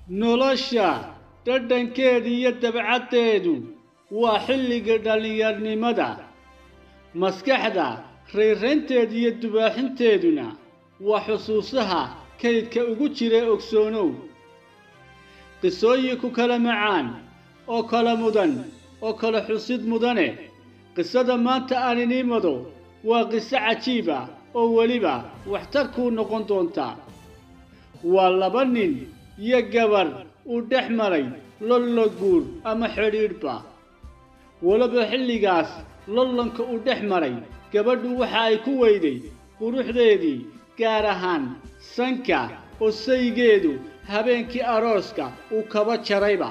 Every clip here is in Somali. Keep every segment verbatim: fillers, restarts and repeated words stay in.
nolosha dhadhankeeda iyo dabcadeedu waa xilliga dhallinyarnimada maskaxda reereynteeda iyo dubaaxinteeduna waa xusuusaha kaydka ugu jira ogsoonow qisooyin ku kala macaan oo kala mudan oo kala xusid mudane qisada maanta aan inii mado waa qiso cajiib ah oo weliba waxtar kuu noqon doonta waa laba nin iyo gabar u dhex maray lollo guur ama xidhiidhba waliba xilligaas lollanka u dhex maray gabadhu waxa ay ku weyday quruxdeedii gaar ahaan sanka oo saygeedu habeenkii arooska uu kaba jarayba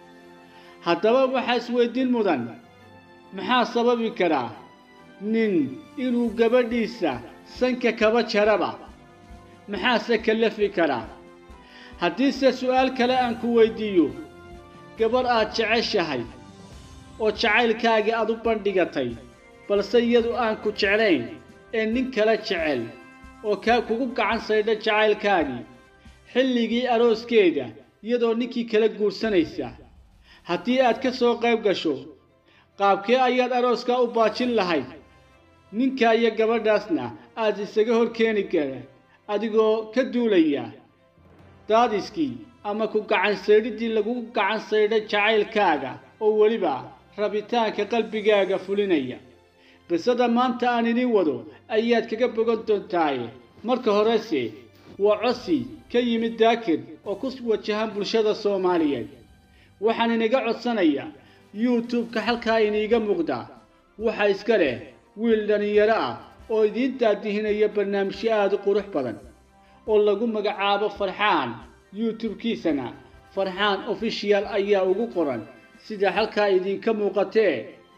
haddaba waxaa isweydiin mudan maxaa sababi karaa nin inuu gabadhiisa sanka kaba jaraba maxaase kalafi karaa haddiise su'aal kale aan ku weydiiyo gabar aad jeceshahay oo jacaylkaagii aad u bandhigatay balse iyadu aan ku jeclayn ee nin kala jecel oo kaa kugu gacan saydha jacaylkaagii xilligii arooskeeda iyadoo ninkii kala guursanaysa haddii aad ka soo qayb gasho qaabkee ayaad arooskaa u baajin lahayd ninkaa iyo gabadhaasna aad isaga hor keeni kara adigoo ka duulaya daadiskii ama ku gacan saydhiddii lagugu gacan saydhay jacaylkaaga oo weliba rabitaanka qalbigaaga fulinaya qisada maanta aan idin wado ayaad kaga bogan doontaaye marka horese waa codsi ka yimid daakir oo ku wajahan bulshada Soomaaliyeed waxaan inaga codsanayaa YouTube-ka halkaa iniga muuqda waxa iska leh wiil dhalinyaro ah oo idin daadihinaya barnaamijyo aad u qurux badan oo lagu magacaabo Farxaan YouTube-kiisana Farxaan Official ayaa ugu qoran sida halkaa idinka muuqatee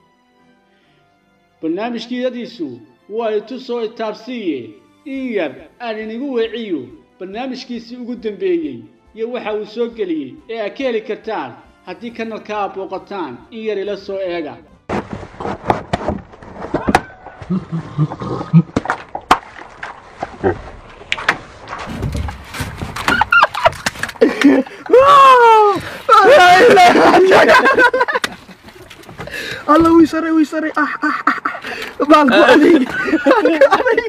barnaamijkiidiisu waa intuu soo taabsiye in yar aan inigu weeciyo barnaamijkiisii ugu dambeeyay iyo waxa uu soo geliyay ee aad ka heli kartaan haddii kanalka booqataan in yar ila soo eega الله ويسري ويسري اه اه اه بالكو عليك عليك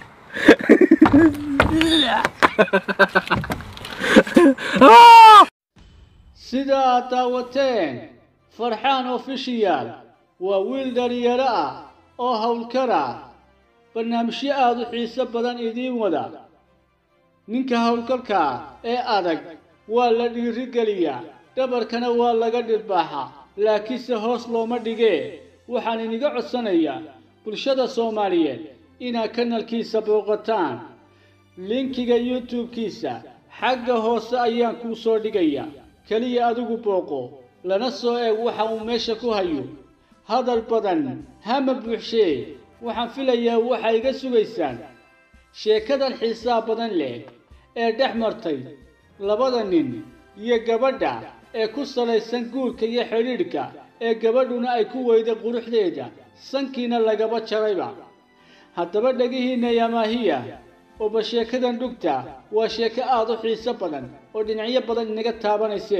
سيدا داوتين فرحان اوفيشيال وويل داريرا او هولكرا برنامجي aad u xiiso badan idin wada ninka howlkarka ee adag waa la dhiiri galiyaa dhabarkana waa laga dhirbaaxa laakiinse hoos looma dhigee waxaan iniga codsanayaa bulshada Soomaaliyeed inaad kanalkiisa booqataan linkiga YouTube-kiisa xagga hoose ayaan ku soo dhigayaa kaliya adigu booqo lana soo eeg waxa uu meesha ku hayo hadal badan hama buuxshee waxaan filayaa waxa iga sugaysaan sheekadan xiisaha badan leh ee dhex martay labada nin iyo gabadha ee ku salaysan guurka iyo xiriirka ee gabadhuna ay ku weyday quruxdeeda sankiina lagaba jarayba haddaba dhagihiina yamaahiya oo ba sheekadan dhugta waa sheeko aad u xiiso badan oo dhinacyo badan inaga taabanayse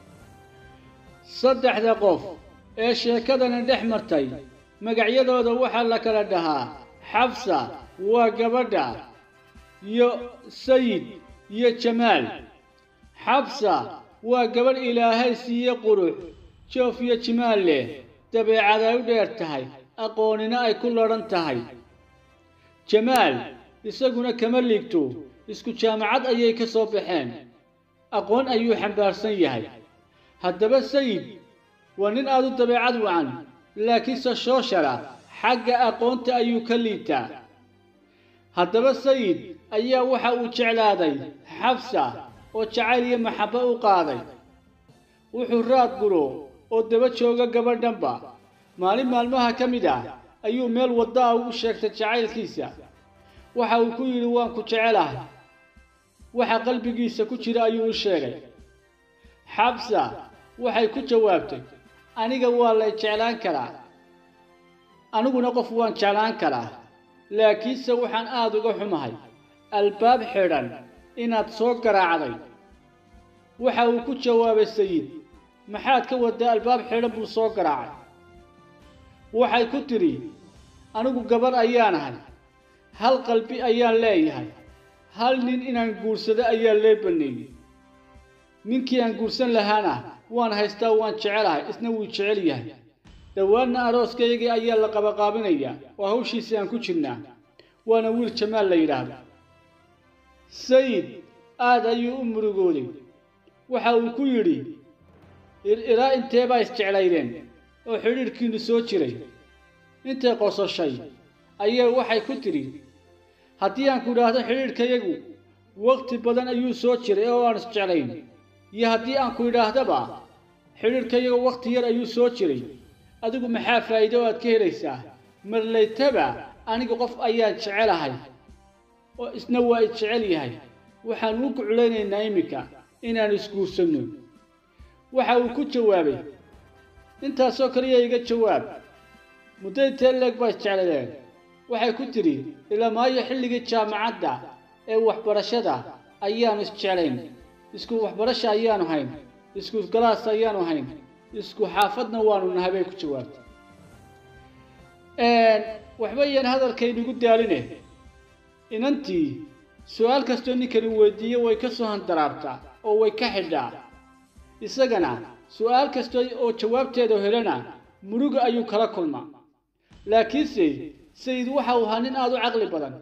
saddexda qof ee sheekadan dhex martay magacyadooda waxaa la kala dhahaa Xafsa waa gabadha iyo Sayid iyo Jamaal Xafsa waa gabadh Ilaahay siiyay qurux joof iyo jimaal leh dabeecad ay u dheer tahay aqoonina ay ku laran tahay Jamaal isaguna kama liigto isku jaamacad ayay ka soo baxeen aqoon ayuu xambaarsan yahay haddaba Sayid waa nin aad u dabeecad wacan laakiin soo shara xagga aqoonta ayuu ka liitaa haddaba Sayid ayaa waxa uu jeclaaday Xafsa oo jacayl iyo maxabo u qaaday wuxuu raad guro oo daba jooga gabadhanba maalin maalmaha ka mid ah ayuu meel wada ugu sheegtay jacaylkiisa waxa uu ku yiri waan ku jecelahay waxa qalbigiisa ku jira ayuu u sheegay Xafsa waxay ku jawaabtay aniga waa la jeclaan karaa aniguna qof waan jeclaan karaa laakiinse waxaan aad uga xumahay albaab xidhan inaad soo garaacday waxa uu ku jawaabay sayid maxaad ka wadaa albaab xidhan buu soo garaacay waxay ku tiri anigu gabar ayaan ahay hal qalbi ayaan leeyahay hal nin inaan guursado ayaa lee baneeyay ninkii aan guursan lahaana waan haystaa waan jecelahay isna wuu jecel yahay dhawaanna arooskaygii ayaa la qabaqaabinayaa oo hawshiisii aan ku jirnaa waana wiil jamaal la yidhaahdo sayid aad ayuu u murugooday waxa uu ku yidhi ilaa intee baa isjeclaydeen oo xidhiidhkiinnu soo jiray intay qososhay ayaa waxay ku tidhi haddii aan ku idhaahdo xidhiidhkayagu waqti badan ayuu soo jiray oo aan isjeclayn iyo haddii aan ku idhaahdaba xidhiidhkayagu waqti yar ayuu soo jiray adigu maxaa faa'iido oo aad ka helaysaa marlaytaba aniga qof ayaan jecelahay oo isna waa i jecel yahay waxaan u kuculaynaynaa iminka inaan isguursanno waxa uu ku jawaabay intaasoo kaliya iga jawaab muddo intee leeg baa isjecladeen waxay ku tidhi ilaa maayo xilligii jaamacadda ee waxbarashada ayaanu isjeclayn isku waxbarasho ayaanu hayn isku galaas ayaanu hayn isku xaafadna waanu nahay bay ku jawaabtay waxba yaan hadalkaynugu daaline inantii su-aal kastoo ninkani weydiiyo way ka soo handaraabtaa oo way ka xidhaa isagana su-aal kasta oo jawaabteeda helana muruga ayuu kala kulmaa laakiinse sayid waxa uu ahaa nin aad u caqli badan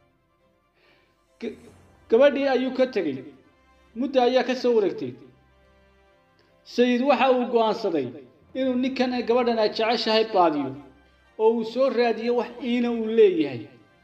gabadhii ayuu ka tegey muddo ayaa ka soo wareegtay sayid waxa uu go'aansaday inuu ninkan ay gabadhan ay jeceshahay baadiyo oo uu soo raadiyo wax iina uu leeyahay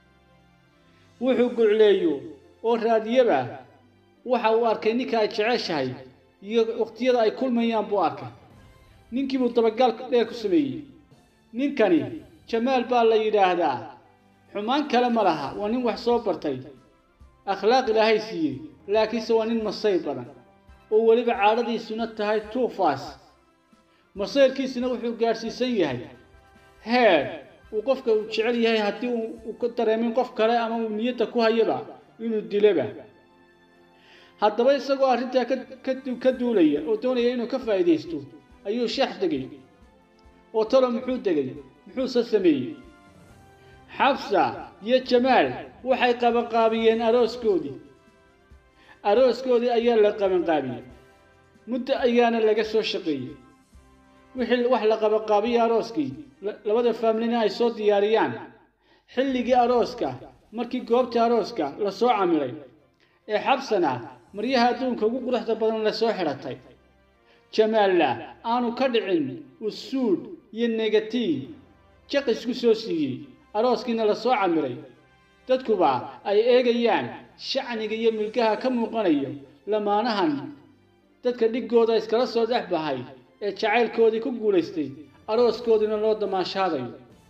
wuxuu gucleeyo oo raadiyaba waxa uu arkay ninka ay jeceshahay iyo waqtiyada ay kulmayaan buu arkay ninkii buu dabagal dheer ku sameeyey ninkani jamaal baa la yidhaahdaa xumaan kale ma laha waa nin wax soo bartay akhlaaq ilaahay siiyey laakiinse waa nin masayr badan oo weliba caadadiisuna tahay tuufaas masayrkiisuna wuxuu gaadhsiisan yahay heer uu qofka uu jecel yahay haddii uu ka dareemin qof kale ama uu niyadda ku hayaba inuu dilaba haddaba isagoo arrintaa ka duulaya oo doonaya inuu ka faa'iidaysto ayuu sheex degay oo talo muxuu degay muxuuse sameeyey xabsa iyo jamaal waxay qabanqaabiyeen arooskoodii arooskoodii ayaa la qabanqaabiyey muddo ayaana laga soo shaqeeyey wixii wax la qabanqaabiyey arooskii labada faamilina ay soo diyaariyaan xilligii arooska markii goobtii arooska la soo camiray ee xabsana maryaha adduunka ugu quruxda badan la soo xidhatay jamaalla aanu ka dhicin usuud iyo negatiin jaq isku soo siiyey arooskiina la soo camiray dadkuba ay eegayaan shacniga iyo milgaha ka muuqanayo lamaanahan dadka dhigooda iskala soo dhex bahay ee jacaylkoodii ku guulaystay arooskoodiina loo damaashaadayo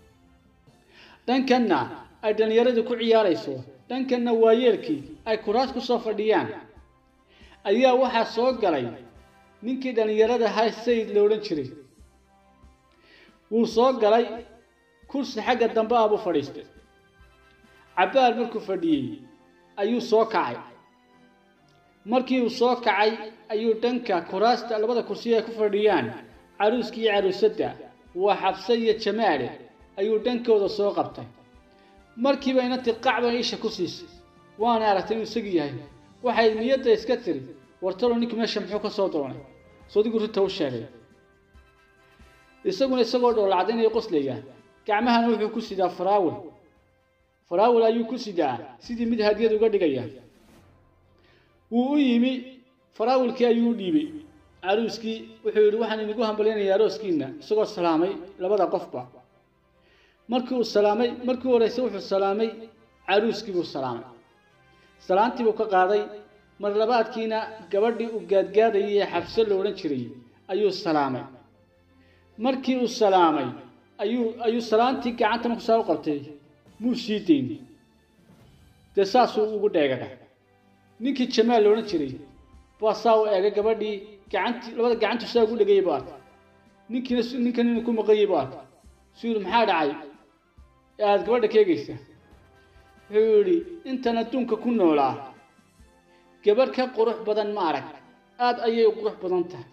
dhankanna ay dhallinyaradii ku ciyaarayso dhankanna waayeelkii ay kuraas ku soo fadhiyaan ayaa waxaa soo galay ninkii dhallinyarada ahaa sayid la odhan jiray wuu soo galay kursi xagga dambe ah buu fadhiistay cabbaar markuu fadhiyey ayuu soo kacay markii uu soo kacay ayuu dhanka kuraasta labada kursi ay ku fadhiyaan caruuskii iyo caruusadda waa xabse iyo jamaale ayuu dhankooda soo qabtay markiiba inantii qacba isha ku siisay waana aragtay inuu isagii yahay waxay niyadda iska tiri wartalo ninkii meesha muxuu ka soo doonay soodigu runta u sheegay isaguna isagoo dhoola caddaynaya qoslaya gacmahana wuxuu ku sidaa faraawil faraawil ayuu ku sidaa sidii mid hadiyad uga dhigaya wuu u yimi faraawilkii ayuu u dhiibay caruuskii wuxuu yidhi waxaan inagu hambalyanayaa arooskiina isagoo salaamay labada qofba markii uu salaamay markii horeyse wuxuu salaamay caruuskii buu salaamay salaantii buu ka qaaday mar labaadkiina gabadhii uu gaadgaadayay ee xabse la odhan jiray ayuu salaamay markii uu salaamay ayuu ayuu salaantii gacanta markuu saa u qabtay muu sii dayn dee saasuu ugu dheegagay ninkii jamaal la odhan jiray baa saa u eegay gabadhii gacantii labada gacantu saa ugu dhegayay buu arkay ninkiina ninkan inuu ku maqayay buu arkay suu yidhi maxaa dhacay ee aada gabadha ka eegaysa wuxuu yidhi intan adduunka ku noolaa gabadh ka qurux badan ma arag aad ayay u qurux badan tahay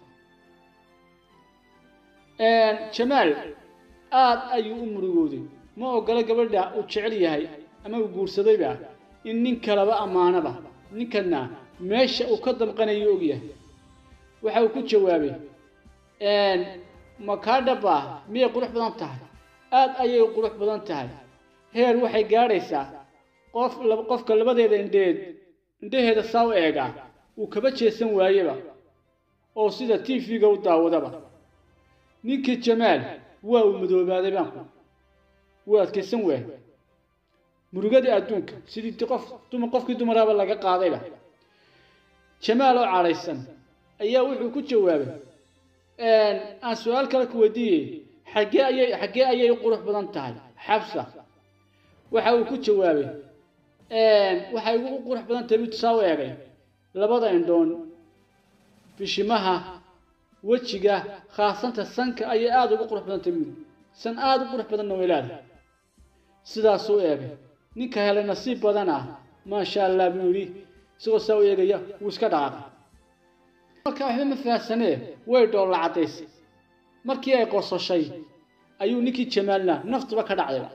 een jamaal aad ayuu u murugooday ma ogola gabadha uu jecel yahay ama uu guursadayba in nin kalaba amaanaba ninkana meesha uu ka damqanayo og yahay waxa uu ku jawaabay een makadaba miyay qurux badan tahay aad ayay u qurux badan tahay heer waxay gaaraysaa qof qofka labadeeda indheed indheheeda saaw eega uu kaba jeesan waayaba oo sida T V-ga u daawadaba ninkii jamaal waa uu madoobaaday baan waa adkaysan waay murugadii adduunka sidii qof dumar qofkii dumaraaba laga qaadayba jamaal oo caaraysan ayaa wuxuu ku jawaabay een aan su'aal kale ku weydiiyay xagee ayay xagee ayay qurux badan tahay xabsa waxa uu ku jawaabay een waxay ugu qurux badan tahay mid saaw eegay labada indhoon bishimaha wajiga khaasanta sanka ayay aad ugu qurux badan tahay san aad u qurux badan nooylaad sidaas uu eegay ninka helay nasiib badan ah ma sha Allah biiri soo soo eegaya uu iska dhaqaaqay marka waxba ma faahsanee way dhool la cadeysay markii ay qososhay ayuu ninkii jamaalna naftuba ka dhacday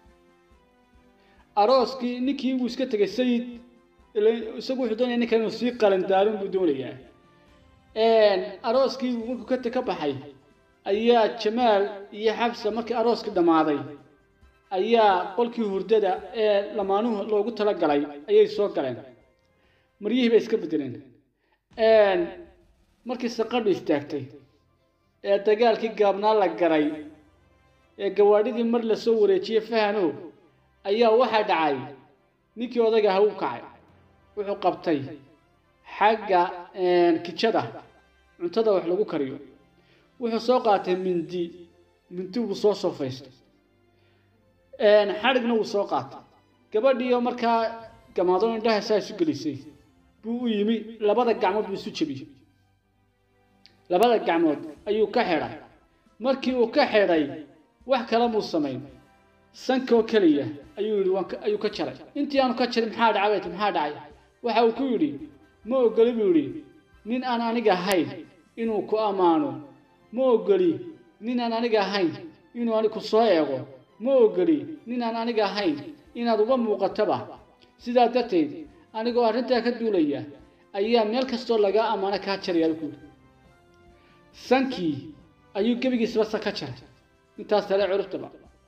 arooskii ninkii uu iska tagay sayid isagu wuxuu doonayay ninkan inuu sii qalan daarin buu doonayaa een arooskii uu ka ka baxay ayaa jamaal iyo xabsa markii arooskii dhamaaday ayaa qolkii hurdada ee lamaanuhu loogu tala galay ayay soo galeen mariyihii bay iska bedeleen een markii saqadhu istaagtay ee dagaalkii gaabnaa la garay ee gawaadhidii mar la soo wareejiyay fahano ayaa waxa dhacay ninkii odaga ah uu kacay wuxuu qabtay xagga een kijada cuntada wax lagu kariyo wuxuu soo qaatay mindi mindi uu soo soofaystay een xarigna uu soo qaatay gabadhii oo markaa gamaado indhaha saa isu gelisay buu u yimi labada gacmood buu isu jabiyay labada gacmood ayuu ka xidhay markii uu ka xidhay wax kale muu sameyn sanko kaliya ayuu yiri waan ayuu ka jaray intii aanu ka jarin maxaa dhacay maxaa dhacay waxa uu ku yiri ma ogoli buu yiri nin aan aniga ahayn inuu ku amaano ma ogoli nin aan aniga ahayn inuu anigu soo eego ma ogoli nin aan aniga ahayn inaad uga muuqataba sidaa darteed anigoo arrinta ka duulaya ayaa meel kasto laga amaana ka jaraya ku sankii ayuu gabigiisba ka jaray intaas tale curubtaba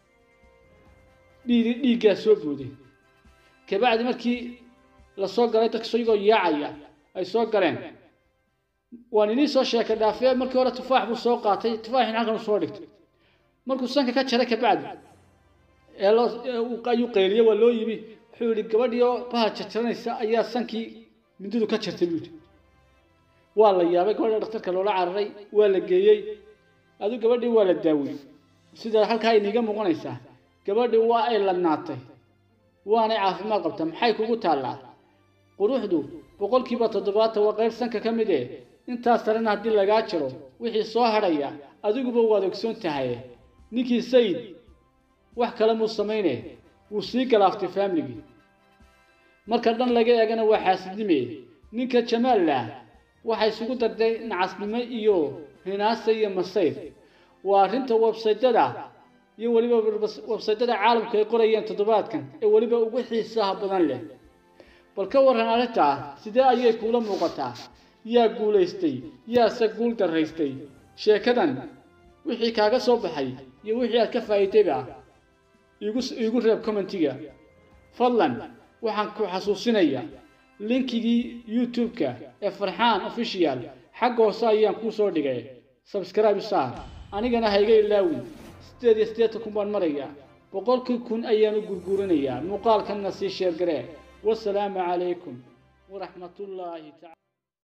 dhiig dhiiga soo booday kabacdi markii la soo galay dadka soo yaacaya ay soo galeen waan inii soo sheekay dhaafay markii hore tufaax buu soo qaatay tufaaxina halkan soo dhigtay markuu sanka ka jaray kabacdi ee loo ayuu qeyriyay waa loo yimi wuxuu yiri gabadhiyo baa jarjaraysa ayaa sankii mindidu ka jartay buu waa la yaabay gabadha dhakhtarka loola cararay waa la geeyay adu gabadhii waa la daaway sida halka ay niga muuqanaysaa gabadhii waa ay ladnaatay waana caafimaad qabta maxay kugu taalaa quruxdu boqolkiiba toddobaatan waa qayb sanka ka mid ah intaas tarana hadii laga jiro wixii soo haraya adiguba waad ogsoon tahay ninkii sayid wax kale muu sameeyay uu sii galaaftay family marka dhan laga eegana waa xaasidnimo ninka jamaal la waxay isugu darday nacasnimo iyo hinaasa iyo masayr waa arinta website-da iyo waliba website-da caalamka ay qorayeen toddobaadkan ee waliba ugu xiisaha badan leh bal ka waran arrinta sidee ayay kula muuqataa yaa guuleystay yaa se guul daraystay sheekadan wixii kaaga soo baxay iyo wixii aad ka faa'iidayba igu igu reeb commentiga fadlan waxaan ku xasuusinayaa linkigii YouTube-ka ee Farxaan official xagga hoose ayaan ku soo dhigay subscribe saar anigana hayga ilaawin sideed iyo siddeetan kun baan maraya boqolkii kun ayaan u gurgurinayaa muuqaalkan na sii share garee wassalaamu calaykum ورحمة الله تعالى